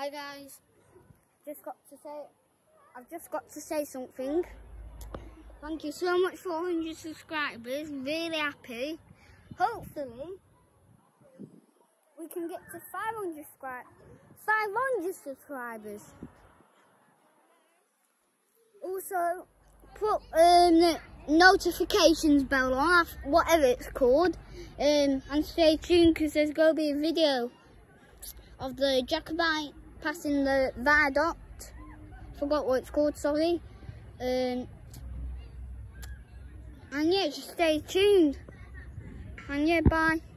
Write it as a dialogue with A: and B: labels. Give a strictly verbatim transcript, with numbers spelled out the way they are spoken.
A: Hi guys, just got to say, I've just got to say something. Thank you so much for one hundred subscribers, really happy. Hopefully, we can get to five hundred, five hundred subscribers. Also, put um, the notifications bell on, whatever it's called, um, and stay tuned because there's going to be a video of the Jacobite passing the viaduct. Forgot what it's called, sorry. Um, and yeah, just stay tuned. And yeah, bye.